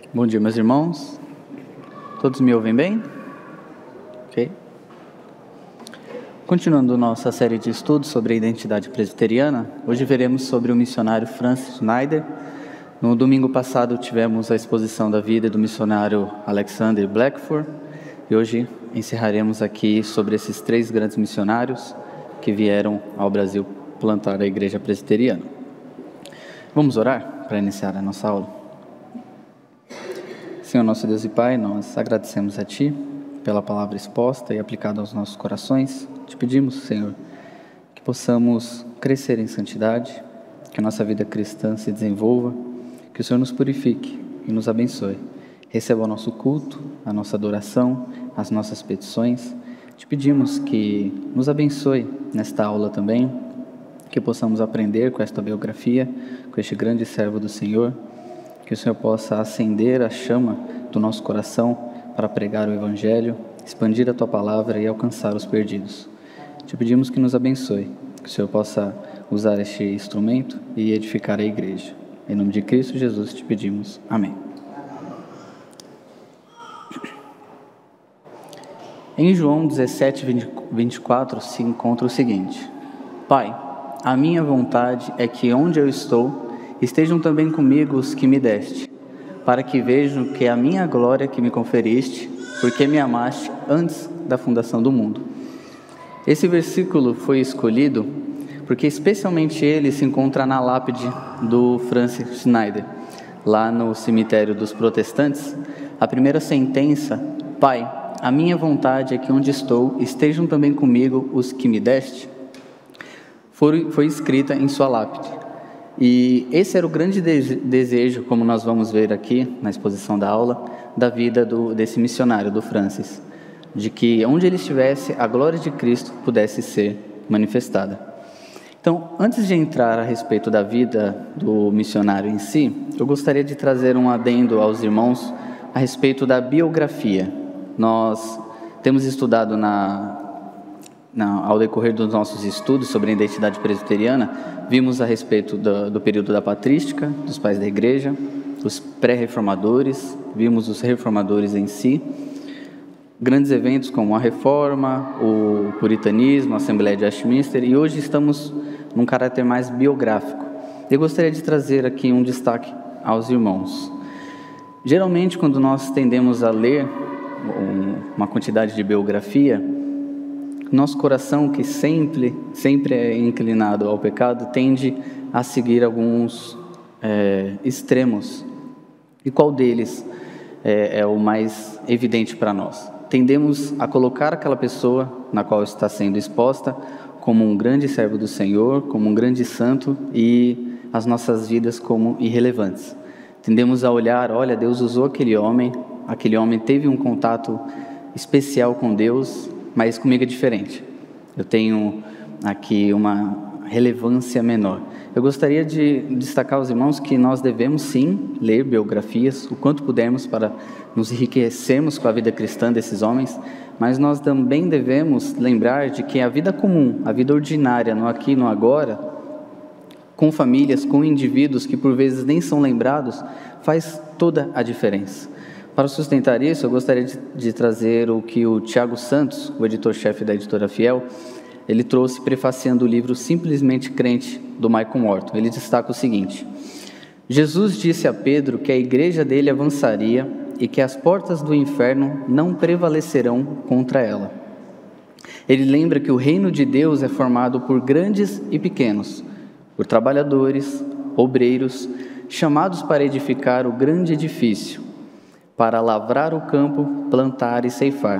Bom dia, meus irmãos. Todos me ouvem bem? Ok. Continuando nossa série de estudos sobre a identidade presbiteriana, hoje veremos sobre o missionário Francis Schneider. No domingo passado tivemos a exposição da vida do missionário Alexander Blackford e hoje encerraremos aqui sobre esses três grandes missionários que vieram ao Brasil plantar a igreja presbiteriana. Vamos orar para iniciar a nossa aula? Senhor nosso Deus e Pai, nós agradecemos a Ti pela palavra exposta e aplicada aos nossos corações. Te pedimos, Senhor, que possamos crescer em santidade, que a nossa vida cristã se desenvolva, que o Senhor nos purifique e nos abençoe. Receba o nosso culto, a nossa adoração, as nossas petições. Te pedimos que nos abençoe nesta aula também, que possamos aprender com esta biografia, com este grande servo do Senhor, que o Senhor possa acender a chama do nosso coração para pregar o Evangelho, expandir a Tua palavra e alcançar os perdidos. Te pedimos que nos abençoe, que o Senhor possa usar este instrumento e edificar a igreja. Em nome de Cristo Jesus te pedimos. Amém. Em João 17, 24 se encontra o seguinte: Pai, a minha vontade é que onde eu estou, estejam também comigo os que me deste, para que vejam que é a minha glória que me conferiste, porque me amaste antes da fundação do mundo. Esse versículo foi escolhido porque especialmente ele se encontra na lápide do Francis Schneider, lá no cemitério dos protestantes. A primeira sentença, Pai, a minha vontade é que onde estou, estejam também comigo os que me deste, foi escrita em sua lápide. E esse era o grande desejo, como nós vamos ver aqui na exposição da aula, da vida desse missionário, do Francis, de que onde ele estivesse, a glória de Cristo pudesse ser manifestada. Então, antes de entrar a respeito da vida do missionário em si, eu gostaria de trazer um adendo aos irmãos a respeito da biografia. Nós temos estudado ao decorrer dos nossos estudos sobre a identidade presbiteriana, vimos a respeito do período da patrística, dos pais da igreja, os pré-reformadores, vimos os reformadores em si, grandes eventos como a Reforma, o Puritanismo, a Assembleia de Westminster, e hoje estamos num caráter mais biográfico. Eu gostaria de trazer aqui um destaque aos irmãos. Geralmente, quando nós tendemos a ler uma quantidade de biografia, nosso coração, que sempre é inclinado ao pecado, tende a seguir alguns extremos. E qual deles é o mais evidente para nós? Tendemos a colocar aquela pessoa na qual está sendo exposta como um grande servo do Senhor, como um grande santo, e as nossas vidas como irrelevantes. Tendemos a olhar, olha, Deus usou aquele homem teve um contato especial com Deus, mas comigo é diferente. Eu tenho aqui uma relevância menor. Eu gostaria de destacar aos irmãos que nós devemos sim ler biografias o quanto pudermos para nos enriquecermos com a vida cristã desses homens, mas nós também devemos lembrar de que a vida comum, a vida ordinária, no aqui e no agora, com famílias, com indivíduos que por vezes nem são lembrados, faz toda a diferença. Para sustentar isso, eu gostaria de trazer o que o Tiago Santos, o editor-chefe da editora Fiel, ele trouxe prefaciando o livro Simplesmente Crente, do Michael Morton. Ele destaca o seguinte: Jesus disse a Pedro que a igreja dele avançaria e que as portas do inferno não prevalecerão contra ela. Ele lembra que o reino de Deus é formado por grandes e pequenos, por trabalhadores, obreiros, chamados para edificar o grande edifício, para lavrar o campo, plantar e ceifar,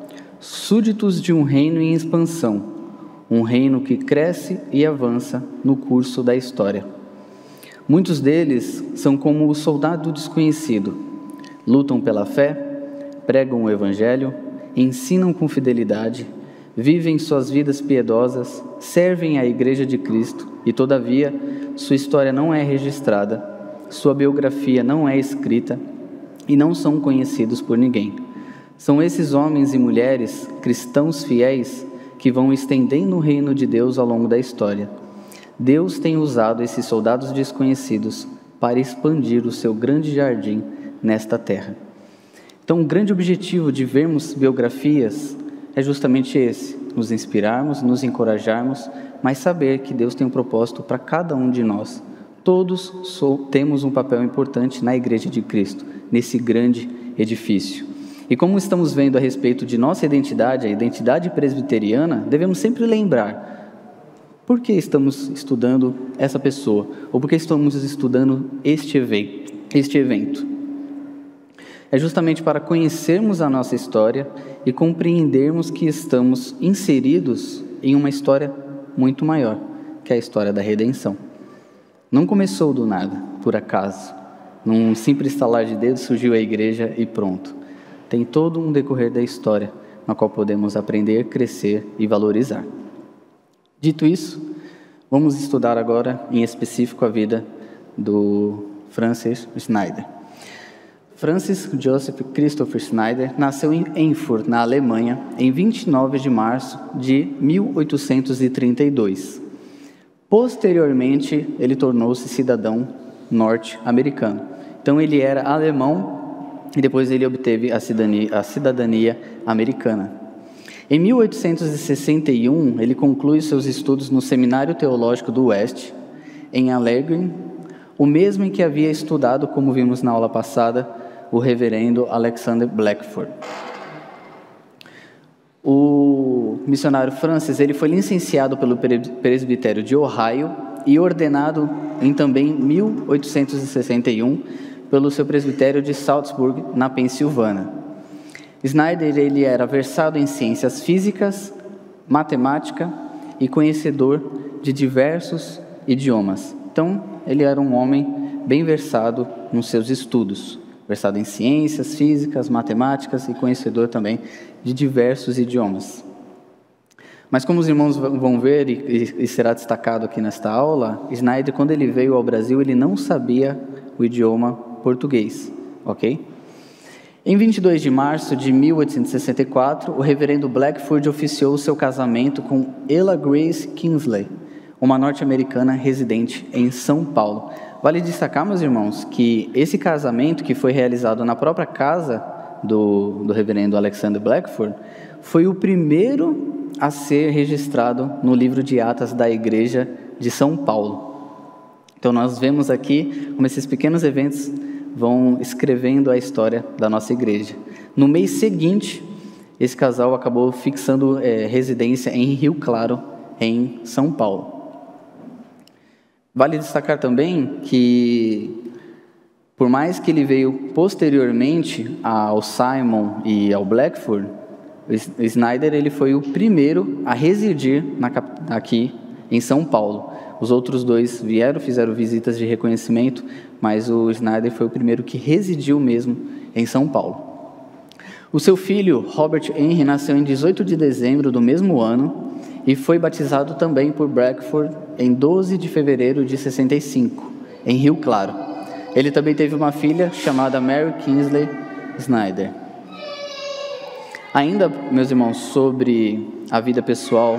súditos de um reino em expansão, um reino que cresce e avança no curso da história. Muitos deles são como o soldado desconhecido, lutam pela fé, pregam o Evangelho, ensinam com fidelidade, vivem suas vidas piedosas, servem à Igreja de Cristo e, todavia, sua história não é registrada, sua biografia não é escrita e não são conhecidos por ninguém. São esses homens e mulheres, cristãos fiéis, que vão estendendo o reino de Deus ao longo da história. Deus tem usado esses soldados desconhecidos para expandir o seu grande jardim nesta terra. Então, o grande objetivo de vermos biografias é justamente esse: nos inspirarmos, nos encorajarmos, mas saber que Deus tem um propósito para cada um de nós. Todos temos um papel importante na Igreja de Cristo, nesse grande edifício. E como estamos vendo a respeito de nossa identidade, a identidade presbiteriana, devemos sempre lembrar por que estamos estudando essa pessoa, ou por que estamos estudando este evento. É justamente para conhecermos a nossa história e compreendermos que estamos inseridos em uma história muito maior, que é a história da redenção. Não começou do nada, por acaso. Num simples estalar de dedos surgiu a igreja e pronto. Tem todo um decorrer da história, na qual podemos aprender, crescer e valorizar. Dito isso, vamos estudar agora, em específico, a vida do Francis Schneider. Francis Joseph Christopher Schneider nasceu em Erfurt, na Alemanha, em 29 de março de 1832. Posteriormente, ele tornou-se cidadão norte-americano. Então, ele era alemão e depois ele obteve a cidadania americana. Em 1861, ele conclui seus estudos no Seminário Teológico do Oeste, em Allergren, o mesmo em que havia estudado, como vimos na aula passada, o reverendo Alexander Blackford. O missionário Francis, ele foi licenciado pelo presbitério de Ohio e ordenado em também 1861 pelo seu presbitério de Salzburg, na Pensilvânia. Schneider, ele era versado em ciências físicas, matemática e conhecedor de diversos idiomas. Então, ele era um homem bem versado nos seus estudos, versado em ciências físicas, matemáticas e conhecedor também de diversos idiomas. Mas como os irmãos vão ver, e será destacado aqui nesta aula, Schneider, quando ele veio ao Brasil, ele não sabia o idioma português, ok? Em 22 de março de 1864, o reverendo Blackford oficiou seu casamento com Ella Grace Kingsley, uma norte-americana residente em São Paulo. Vale destacar, meus irmãos, que esse casamento, que foi realizado na própria casa do reverendo Alexander Blackford, foi o primeiro a ser registrado no livro de Atas da Igreja de São Paulo. Então nós vemos aqui como esses pequenos eventos vão escrevendo a história da nossa igreja. No mês seguinte, esse casal acabou fixando residência em Rio Claro, em São Paulo. Vale destacar também que, por mais que ele veio posteriormente ao Simon e ao Blackford, o Schneider, ele foi o primeiro a residir aqui em São Paulo. Os outros dois fizeram visitas de reconhecimento, mas o Schneider foi o primeiro que residiu mesmo em São Paulo. O seu filho, Robert Henry, nasceu em 18 de dezembro do mesmo ano e foi batizado também por Blackford em 12 de fevereiro de 65, em Rio Claro. Ele também teve uma filha chamada Mary Kingsley Schneider. Ainda, meus irmãos, sobre a vida pessoal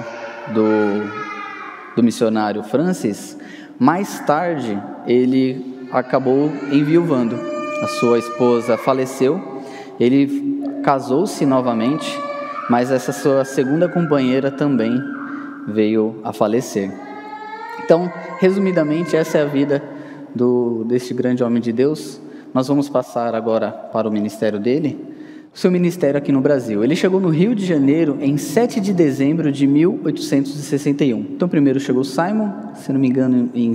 do missionário Francis, mais tarde ele acabou enviuvando. A sua esposa faleceu, ele casou-se novamente, mas essa sua segunda companheira também veio a falecer. Então, resumidamente, essa é a vida deste grande homem de Deus. Nós vamos passar agora para o ministério dele, o seu ministério aqui no Brasil. Ele chegou no Rio de Janeiro em 7 de dezembro de 1861. Então, primeiro chegou Simon, se não me engano, em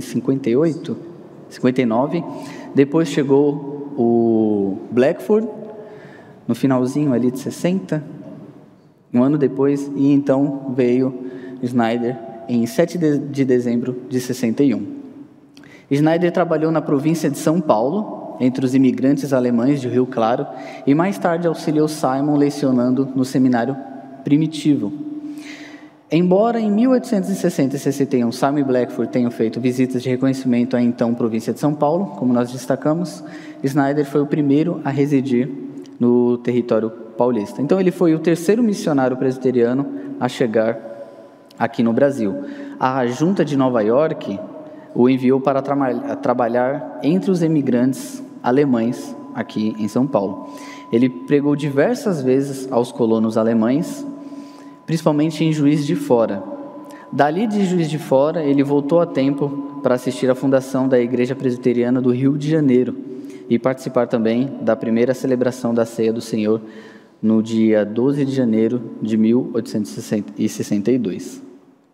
59. Depois chegou o Blackford, no finalzinho ali de 60, um ano depois, e então veio Schneider em 7 de dezembro de 61. Schneider trabalhou na província de São Paulo, entre os imigrantes alemães de Rio Claro, e mais tarde auxiliou Simon lecionando no seminário primitivo. Embora em 1860 e 61 Simon e Blackford tenham feito visitas de reconhecimento à então província de São Paulo, como nós destacamos, Schneider foi o primeiro a residir no território paulista. Então ele foi o terceiro missionário presbiteriano a chegar aqui no Brasil. A Junta de Nova York o enviou para trabalhar entre os imigrantes alemães aqui em São Paulo. Ele pregou diversas vezes aos colonos alemães, principalmente em Juiz de Fora. Dali de Juiz de Fora, ele voltou a tempo para assistir à fundação da Igreja Presbiteriana do Rio de Janeiro e participar também da primeira celebração da Ceia do Senhor no dia 12 de janeiro de 1862.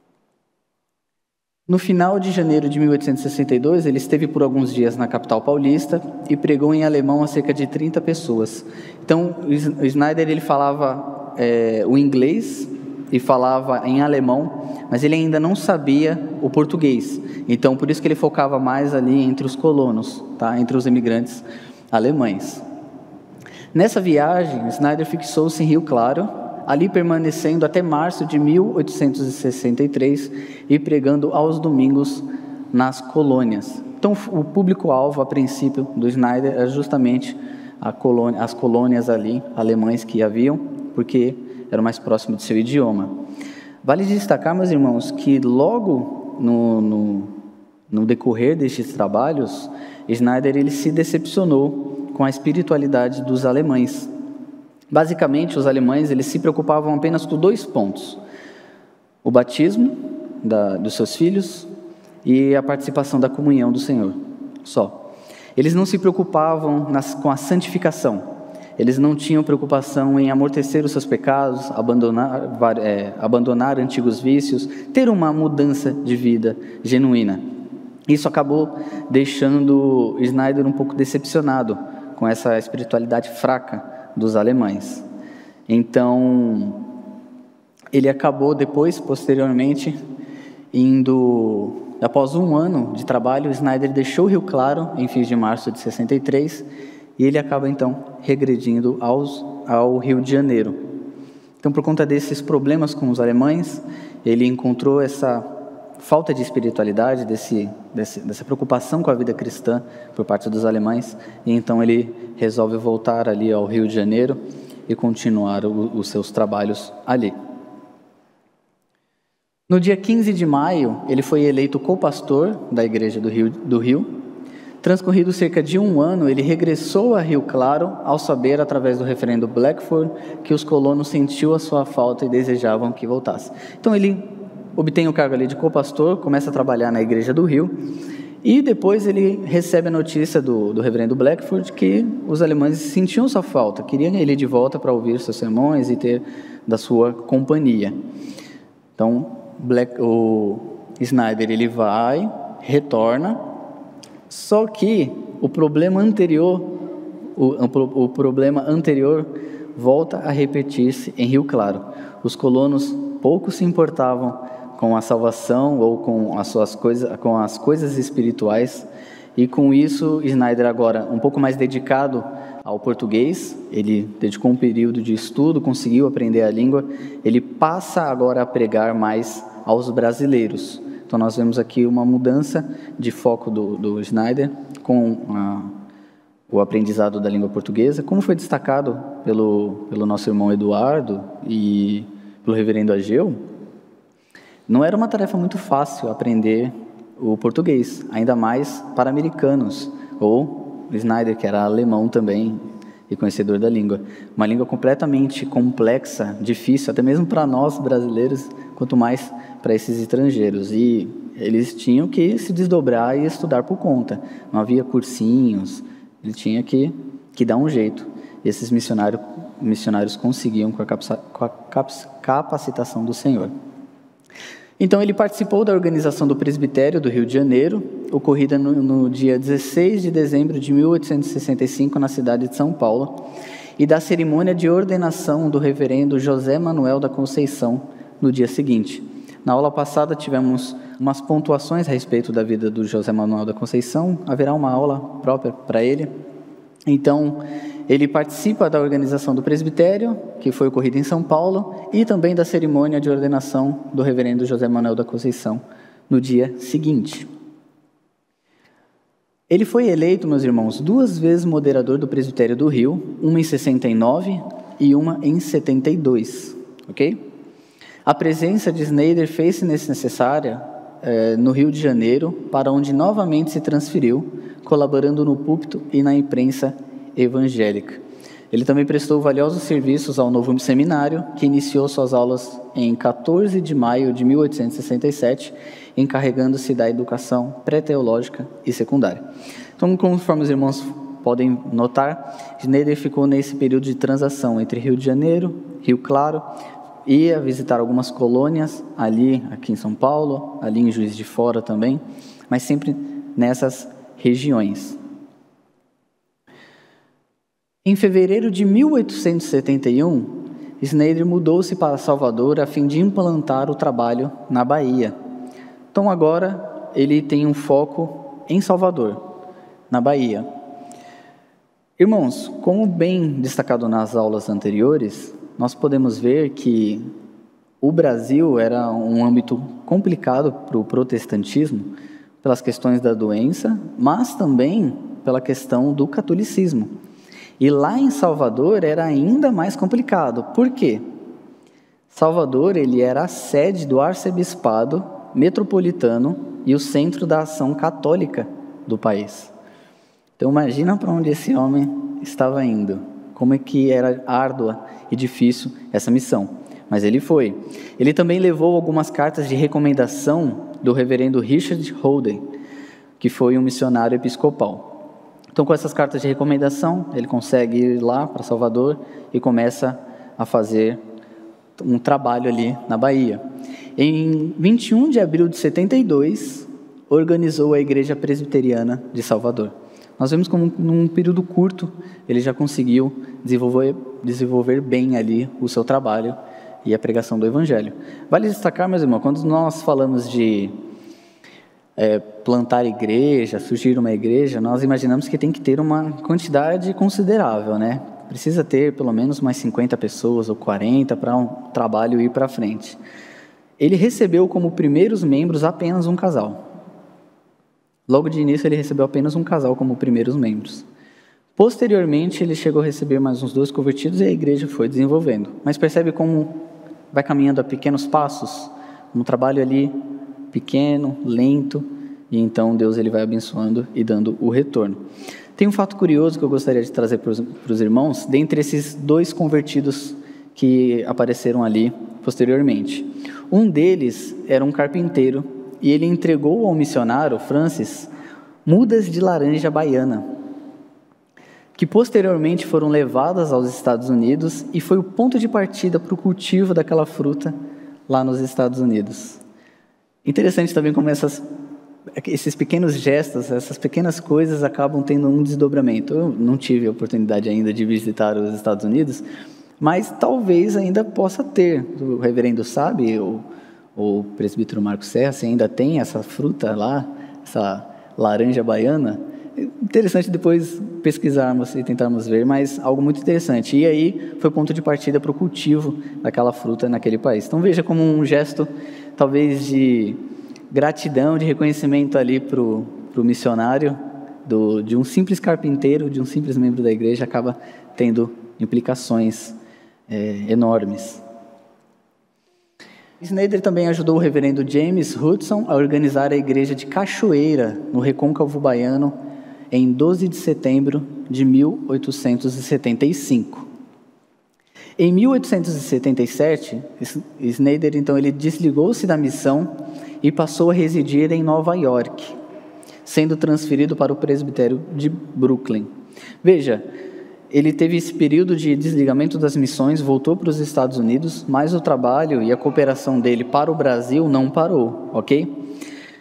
No final de janeiro de 1862, ele esteve por alguns dias na capital paulista e pregou em alemão a cerca de 30 pessoas. Então, o Schneider ele falava o inglês e falava em alemão, mas ele ainda não sabia o português. Então, por isso que ele focava mais ali entre os colonos, tá? Entre os imigrantes alemães. Nessa viagem, Schneider fixou-se em Rio Claro, ali permanecendo até março de 1863 e pregando aos domingos nas colônias. Então, o público-alvo, a princípio, do Schneider era justamente as colônias ali, alemães que haviam, porque era mais próximo do seu idioma. Vale destacar, meus irmãos, que logo no decorrer destes trabalhos, Schneider ele se decepcionou com a espiritualidade dos alemães. Basicamente, os alemães eles se preocupavam apenas com 2 pontos: o batismo dos seus filhos e a participação da comunhão do Senhor, só. Eles não se preocupavam com a santificação. Eles não tinham preocupação em amortecer os seus pecados, abandonar antigos vícios, ter uma mudança de vida genuína. Isso acabou deixando Schneider um pouco decepcionado com essa espiritualidade fraca dos alemães. Então, ele acabou posteriormente, após um ano de trabalho, Schneider deixou Rio Claro em fins de março de 63, e ele acaba então regredindo ao Rio de Janeiro. Então, por conta desses problemas com os alemães, ele encontrou essa falta de espiritualidade, dessa preocupação com a vida cristã por parte dos alemães, e então ele resolve voltar ali ao Rio de Janeiro e continuar os seus trabalhos ali. No dia 15 de maio, ele foi eleito co-pastor da igreja do Rio. Transcorrido cerca de um ano, ele regressou a Rio Claro ao saber, através do referendo Blackford, que os colonos sentiam a sua falta e desejavam que voltasse. Então ele obtém o cargo ali de co-pastor, começa a trabalhar na igreja do Rio, e depois ele recebe a notícia do reverendo Blackford que os alemães sentiam sua falta, queriam ele de volta para ouvir seus sermões e ter da sua companhia. Então, o Schneider ele retorna, só que o problema anterior volta a repetir-se em Rio Claro. Os colonos pouco se importavam com a salvação ou com as coisas espirituais, e com isso Schneider, agora um pouco mais dedicado ao português, ele dedicou um período de estudo, conseguiu aprender a língua, ele passa agora a pregar mais aos brasileiros. Então nós vemos aqui uma mudança de foco do Schneider com o aprendizado da língua portuguesa, como foi destacado pelo nosso irmão Eduardo e pelo reverendo Ageu. Não era uma tarefa muito fácil aprender o português, ainda mais para americanos, ou Schneider, que era alemão também e conhecedor da língua. Uma língua completamente complexa, difícil, até mesmo para nós brasileiros, quanto mais para esses estrangeiros. E eles tinham que se desdobrar e estudar por conta. Não havia cursinhos, ele tinha que dar um jeito. E esses missionários conseguiam com a capacitação do Senhor. Então ele participou da organização do presbitério do Rio de Janeiro, ocorrida no dia 16 de dezembro de 1865 na cidade de São Paulo, e da cerimônia de ordenação do reverendo José Manuel da Conceição no dia seguinte. Na aula passada tivemos umas pontuações a respeito da vida do José Manuel da Conceição, haverá uma aula própria para ele. Então, ele participa da organização do presbitério, que foi ocorrida em São Paulo, e também da cerimônia de ordenação do reverendo José Manuel da Conceição, no dia seguinte. Ele foi eleito, meus irmãos, 2 vezes moderador do presbitério do Rio, uma em 69 e uma em 72, ok? A presença de Schneider fez-se necessária no Rio de Janeiro, para onde novamente se transferiu, colaborando no púlpito e na imprensa evangélica. Ele também prestou valiosos serviços ao novo seminário, que iniciou suas aulas em 14 de maio de 1867, encarregando-se da educação pré-teológica e secundária. Então, conforme os irmãos podem notar, Schneider ficou nesse período de transação entre Rio de Janeiro, Rio Claro, ia visitar algumas colônias ali, aqui em São Paulo, ali em Juiz de Fora também, mas sempre nessas regiões. Em fevereiro de 1871, Schneider mudou-se para Salvador a fim de implantar o trabalho na Bahia. Então agora ele tem um foco em Salvador, na Bahia. Irmãos, como bem destacado nas aulas anteriores, nós podemos ver que o Brasil era um âmbito complicado para o protestantismo, pelas questões da doença, mas também pela questão do catolicismo. E lá em Salvador era ainda mais complicado. Por quê? Salvador ele era a sede do arcebispado metropolitano e o centro da ação católica do país. Então imagina para onde esse homem estava indo, como é que era árdua e difícil essa missão. Mas ele foi. Ele também levou algumas cartas de recomendação do reverendo Richard Holden, que foi um missionário episcopal. Então, com essas cartas de recomendação, ele consegue ir lá para Salvador e começa a fazer um trabalho ali na Bahia. Em 21 de abril de 72, organizou a Igreja Presbiteriana de Salvador. Nós vemos como, num período curto, ele já conseguiu desenvolver bem ali o seu trabalho e a pregação do Evangelho. Vale destacar, meus irmãos, quando nós falamos de plantar igreja, surgir uma igreja, nós imaginamos que tem que ter uma quantidade considerável, né? Precisa ter pelo menos umas 50 pessoas ou 40 para um trabalho ir para frente. Ele recebeu como primeiros membros apenas um casal. Logo de início ele recebeu apenas um casal como primeiros membros. Posteriormente ele chegou a receber mais uns 2 convertidos e a igreja foi desenvolvendo. Mas percebe como vai caminhando a pequenos passos, um trabalho ali pequeno, lento, e então Deus ele vai abençoando e dando o retorno. Tem um fato curioso que eu gostaria de trazer para os irmãos, dentre esses 2 convertidos que apareceram ali posteriormente. Um deles era um carpinteiro, e ele entregou ao missionário, Francis, mudas de laranja baiana, que posteriormente foram levadas aos Estados Unidos, e foi o ponto de partida para o cultivo daquela fruta lá nos Estados Unidos. Interessante também como esses pequenos gestos, essas pequenas coisas acabam tendo um desdobramento. Eu não tive a oportunidade ainda de visitar os Estados Unidos, mas talvez ainda possa ter. O reverendo sabe, o presbítero Marcos Serra, se ainda tem essa fruta lá, essa laranja baiana. Interessante depois pesquisarmos e tentarmos ver, mas algo muito interessante. E aí foi ponto de partida para o cultivo daquela fruta naquele país. Então veja como um gesto talvez de gratidão, de reconhecimento ali para o missionário, de um simples carpinteiro, de um simples membro da igreja, acaba tendo implicações enormes. Schneider também ajudou o reverendo James Hudson a organizar a igreja de Cachoeira, no Recôncavo Baiano, em 12 de setembro de 1875. Em 1877, Schneider, então, ele desligou-se da missão e passou a residir em Nova York, sendo transferido para o presbitério de Brooklyn. Veja, ele teve esse período de desligamento das missões, voltou para os Estados Unidos, mas o trabalho e a cooperação dele para o Brasil não parou, ok?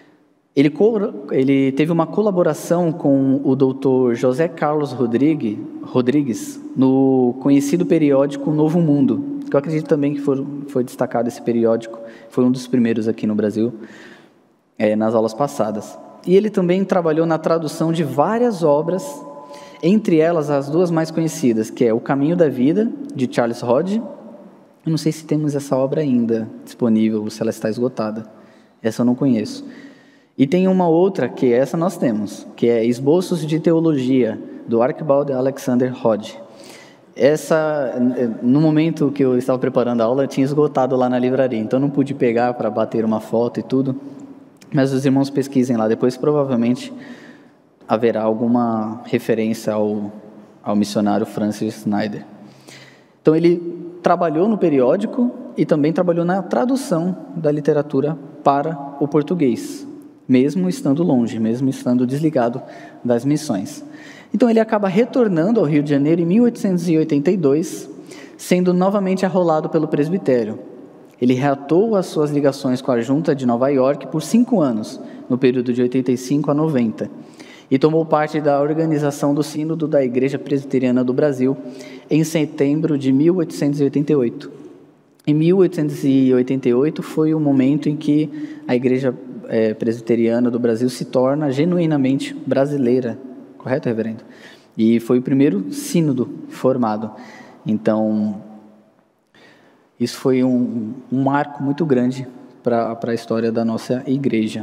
Ele teve uma colaboração com o Dr. José Carlos Rodrigues no conhecido periódico Novo Mundo, que eu acredito também que foi destacado esse periódico, foi um dos primeiros aqui no Brasil, nas aulas passadas. E ele também trabalhou na tradução de várias obras, entre elas as 2 mais conhecidas, que é O Caminho da Vida, de Charles Hodge. Eu não sei se temos essa obra ainda disponível, ou se ela está esgotada. Essa eu não conheço. E tem uma outra, que essa nós temos, que é Esboços de Teologia, do Archibald Alexander Hodge. Essa, no momento que eu estava preparando a aula, eu tinha esgotado lá na livraria, então não pude pegar para bater uma foto e tudo, mas os irmãos pesquisem lá, depois provavelmente haverá alguma referência ao ao missionário Francis Snyder. Então ele trabalhou no periódico e também trabalhou na tradução da literatura para o português, mesmo estando longe, mesmo estando desligado das missões. Então ele acaba retornando ao Rio de Janeiro em 1882, sendo novamente arrolado pelo presbitério. Ele reatou as suas ligações com a Junta de Nova York por 5 anos, no período de 85 a 90, e tomou parte da organização do Sínodo da Igreja Presbiteriana do Brasil em setembro de 1888. Em 1888 foi o momento em que a Igreja Presbiteriana do Brasil se torna genuinamente brasileira, correto, reverendo? E foi o primeiro sínodo formado. Então, isso foi um marco muito grande para a história da nossa igreja.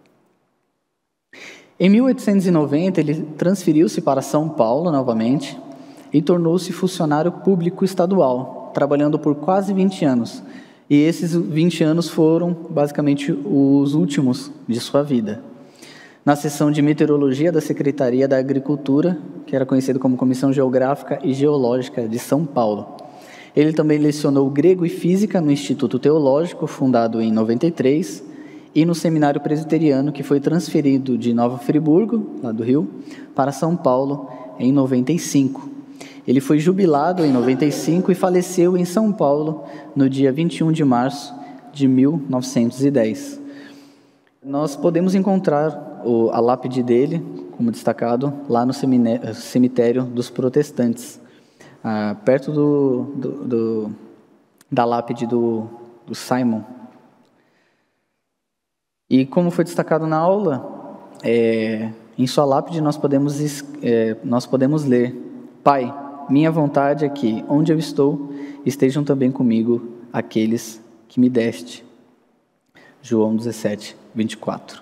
Em 1890, ele transferiu-se para São Paulo novamente e tornou-se funcionário público estadual, trabalhando por quase 20 anos. E esses 20 anos foram, basicamente, os últimos de sua vida. Na seção de meteorologia da Secretaria da Agricultura, que era conhecido como Comissão Geográfica e Geológica de São Paulo. Ele também lecionou grego e física no Instituto Teológico, fundado em 93, e no Seminário Presbiteriano, que foi transferido de Nova Friburgo, lá do Rio, para São Paulo em 95. Ele foi jubilado em 95 e faleceu em São Paulo no dia 21 de março de 1910. Nós podemos encontrar a lápide dele, como destacado, lá no cemitério dos protestantes, perto da lápide do Simon. E como foi destacado na aula, em sua lápide nós podemos ler: Pai, minha vontade é que, onde eu estou, estejam também comigo aqueles que me deste. João 17, 24.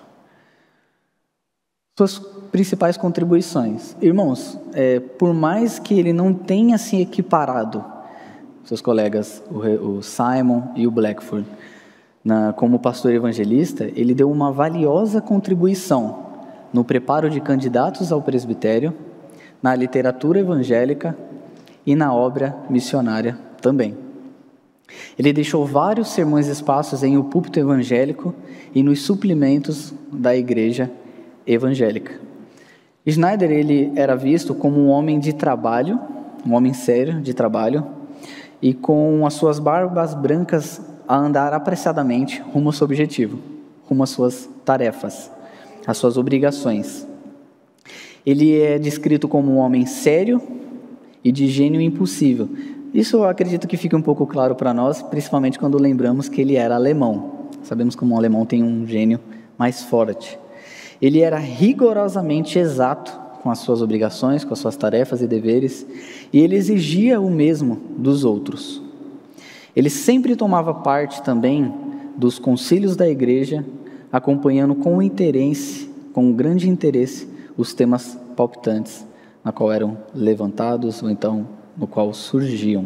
Suas principais contribuições. Irmãos, por mais que ele não tenha se equiparado, seus colegas, o Simon e o Blackford, como pastor evangelista, ele deu uma valiosa contribuição no preparo de candidatos ao presbitério, na literatura evangélica e na obra missionária também. Ele deixou vários sermões espaços em O Púlpito Evangélico e nos suplementos da Igreja Evangélica. Snyder, ele era visto como um homem de trabalho, um homem sério de trabalho, e com as suas barbas brancas a andar apressadamente rumo ao seu objetivo, rumo às suas tarefas, às suas obrigações. Ele é descrito como um homem sério e de gênio impossível. Isso eu acredito que fica um pouco claro para nós, principalmente quando lembramos que ele era alemão. Sabemos como um alemão tem um gênio mais forte. Ele era rigorosamente exato com as suas obrigações, com as suas tarefas e deveres, e ele exigia o mesmo dos outros. Ele sempre tomava parte também dos concílios da igreja, acompanhando com um grande interesse, os temas palpitantes, na qual eram levantados, ou então no qual surgiam.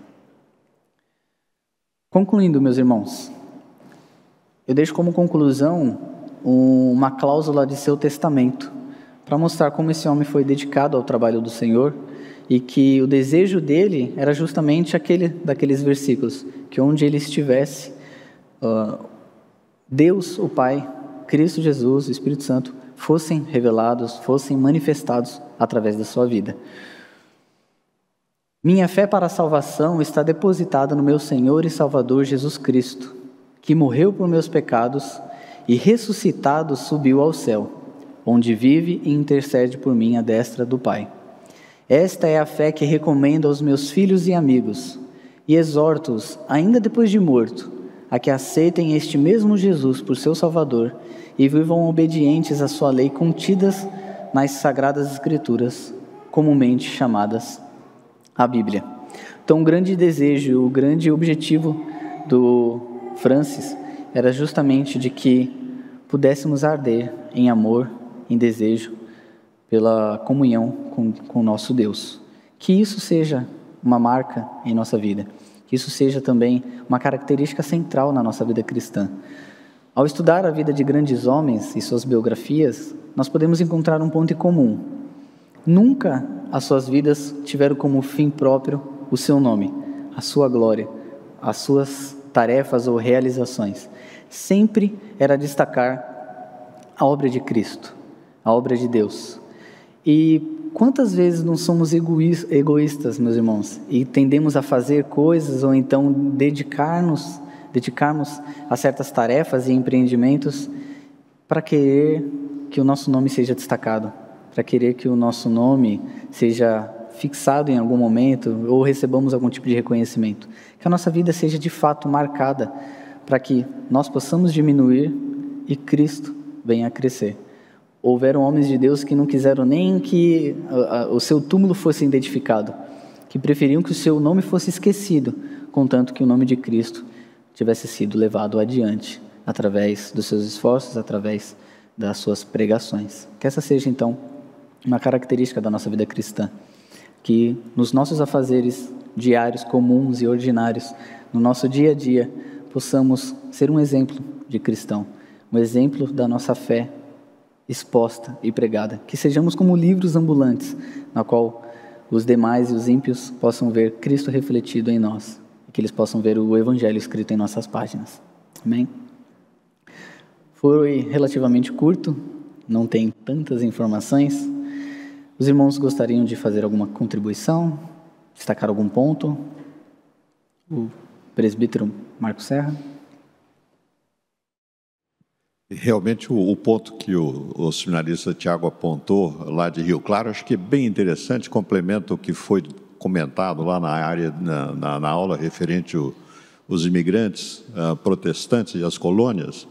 Concluindo, meus irmãos, eu deixo como conclusão uma cláusula de seu testamento, para mostrar como esse homem foi dedicado ao trabalho do Senhor, e que o desejo dele era justamente daqueles versículos, que onde ele estivesse, Deus, o Pai, Cristo Jesus, o Espírito Santo, fossem revelados, fossem manifestados através da sua vida. Minha fé para a salvação está depositada no meu Senhor e Salvador Jesus Cristo, que morreu por meus pecados e ressuscitado subiu ao céu, onde vive e intercede por mim à destra do Pai. Esta é a fé que recomendo aos meus filhos e amigos, e exorto-os, ainda depois de morto, a que aceitem este mesmo Jesus por seu Salvador e vivam obedientes à sua lei contidas nas Sagradas Escrituras, comumente chamadas a Bíblia. Então, o grande desejo, o grande objetivo do Francis era justamente de que pudéssemos arder em amor, em desejo, pela comunhão com o nosso Deus. Que isso seja uma marca em nossa vida, que isso seja também uma característica central na nossa vida cristã. Ao estudar a vida de grandes homens e suas biografias, nós podemos encontrar um ponto em comum. Nunca as suas vidas tiveram como fim próprio o seu nome, a sua glória, as suas tarefas ou realizações. Sempre era destacar a obra de Cristo, a obra de Deus. E quantas vezes não somos egoístas, meus irmãos, e tendemos a fazer coisas ou então dedicarmos a certas tarefas e empreendimentos para querer que o nosso nome seja destacado, para querer que o nosso nome seja fixado em algum momento ou recebamos algum tipo de reconhecimento. Que a nossa vida seja de fato marcada para que nós possamos diminuir e Cristo venha a crescer. Houveram homens de Deus que não quiseram nem que o seu túmulo fosse identificado, que preferiam que o seu nome fosse esquecido, contanto que o nome de Cristo tivesse sido levado adiante, através dos seus esforços, através das suas pregações. Que essa seja, então, uma característica da nossa vida cristã, que nos nossos afazeres diários, comuns e ordinários, no nosso dia a dia, possamos ser um exemplo de cristão, um exemplo da nossa fé exposta e pregada, que sejamos como livros ambulantes, na qual os demais e os ímpios possam ver Cristo refletido em nós, e que eles possam ver o Evangelho escrito em nossas páginas. Amém? Foi relativamente curto, não tem tantas informações. Os irmãos gostariam de fazer alguma contribuição, destacar algum ponto? O presbítero Marcos Serra. Realmente o ponto que o seminarista Tiago apontou lá de Rio Claro, acho que é bem interessante, complementa o que foi comentado lá na área, na aula referente os imigrantes protestantes e as colônias.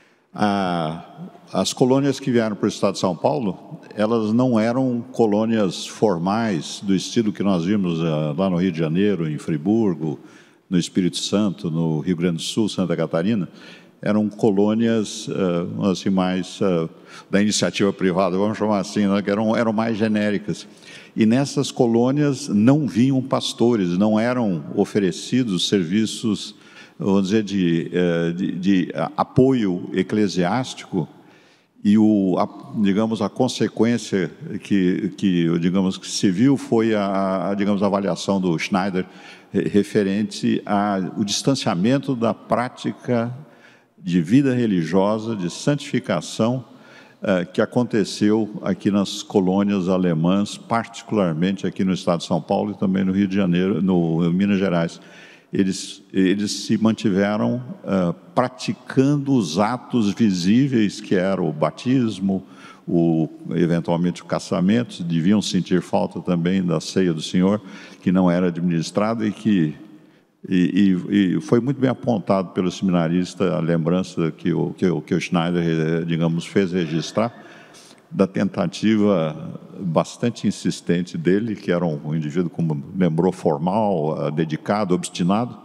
As colônias que vieram para o estado de São Paulo, elas não eram colônias formais do estilo que nós vimos lá no Rio de Janeiro, em Friburgo, no Espírito Santo, no Rio Grande do Sul, Santa Catarina. Eram colônias assim, mais da iniciativa privada, vamos chamar assim, né, que eram mais genéricas. E nessas colônias não vinham pastores, não eram oferecidos serviços, vamos dizer, de apoio eclesiástico. E digamos, a consequência que se viu foi a avaliação do Schneider referente ao distanciamento da prática de vida religiosa, de santificação, que aconteceu aqui nas colônias alemãs, particularmente aqui no estado de São Paulo e também no Rio de Janeiro, no Minas Gerais. Eles se mantiveram praticando os atos visíveis, que era o batismo, eventualmente o casamento. Deviam sentir falta também da ceia do Senhor, que não era administrada e foi muito bem apontado pelo seminarista a lembrança que o Schneider, digamos, fez registrar da tentativa bastante insistente dele, que era um indivíduo, como lembrou, formal, dedicado, obstinado,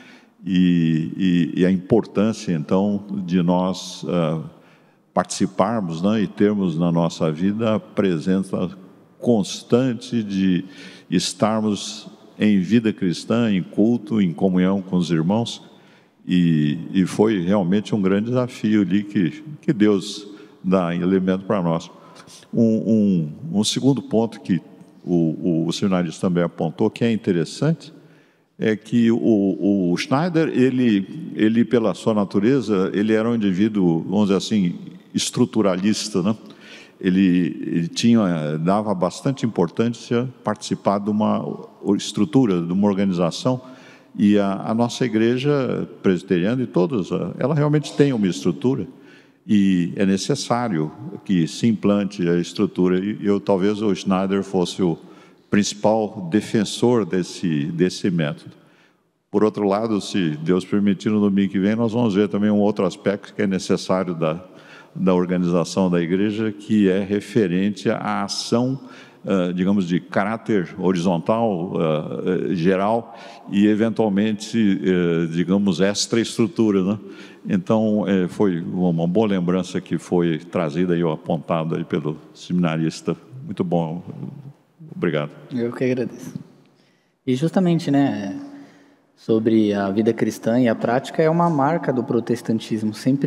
e a importância, então, de nós participarmos, né, e termos na nossa vida a presença constante de estarmos em vida cristã, em culto, em comunhão com os irmãos, e foi realmente um grande desafio ali que Deus dá em elemento para nós. Um segundo ponto que o seminarista também apontou, que é interessante, é que o Schneider, ele pela sua natureza, ele era um indivíduo, vamos dizer assim, estruturalista, né? Ele dava bastante importância participar de uma estrutura, de uma organização, e a nossa igreja presbiteriana e todas, ela realmente tem uma estrutura, e é necessário que se implante a estrutura. E talvez o Schneider fosse o principal defensor desse método. Por outro lado, se Deus permitir, no domingo que vem, nós vamos ver também um outro aspecto que é necessário da organização da igreja, que é referente à ação, digamos, de caráter horizontal, geral, e eventualmente, digamos, extraestrutura, né? Então, foi uma boa lembrança que foi trazida e apontada aí pelo seminarista. Muito bom. Obrigado. Eu que agradeço. E justamente, né, sobre a vida cristã e a prática, é uma marca do protestantismo. Sempre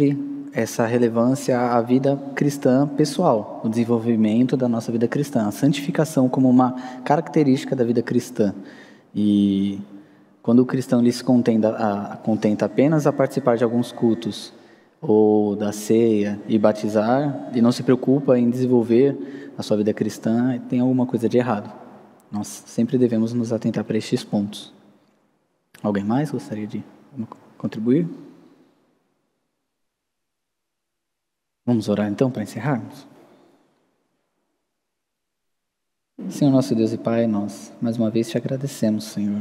essa relevância à vida cristã pessoal, o desenvolvimento da nossa vida cristã, a santificação como uma característica da vida cristã. E quando o cristão ele se contenta apenas a participar de alguns cultos ou da ceia e batizar, e não se preocupa em desenvolver a sua vida cristã, tem alguma coisa de errado. Nós sempre devemos nos atentar para estes pontos. Alguém mais gostaria de contribuir? Vamos orar então para encerrarmos? Senhor nosso Deus e Pai, nós mais uma vez te agradecemos, Senhor,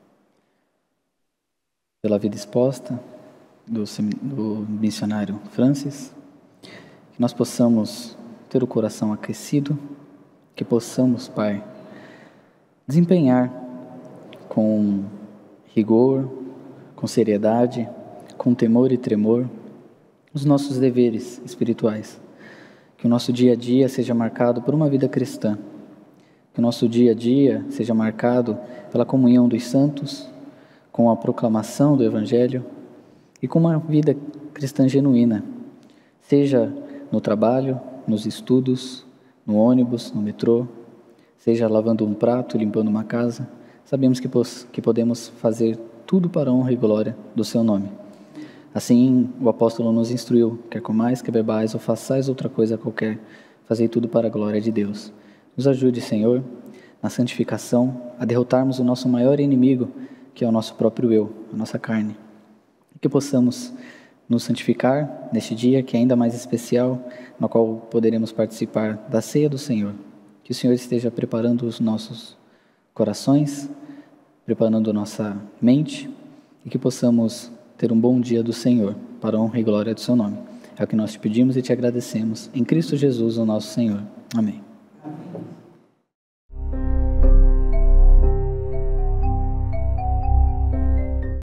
pela vida exposta do missionário Francis, que nós possamos ter o coração aquecido, que possamos, Pai, desempenhar com rigor, com seriedade, com temor e tremor, os nossos deveres espirituais. Que o nosso dia a dia seja marcado por uma vida cristã. Que o nosso dia a dia seja marcado pela comunhão dos santos, com a proclamação do Evangelho e com uma vida cristã genuína. Seja no trabalho, nos estudos, no ônibus, no metrô, seja lavando um prato, limpando uma casa. Sabemos que podemos fazer tudo para a honra e glória do seu nome. Assim, o apóstolo nos instruiu: quer comais, quer bebais, ou façais outra coisa qualquer, fazei tudo para a glória de Deus. Nos ajude, Senhor, na santificação, a derrotarmos o nosso maior inimigo, que é o nosso próprio eu, a nossa carne. E que possamos nos santificar neste dia, que é ainda mais especial, no qual poderemos participar da ceia do Senhor. Que o Senhor esteja preparando os nossos corações, preparando nossa mente, e que possamos ter um bom dia do Senhor, para a honra e glória do seu nome. É o que nós te pedimos e te agradecemos. Em Cristo Jesus, o nosso Senhor. Amém.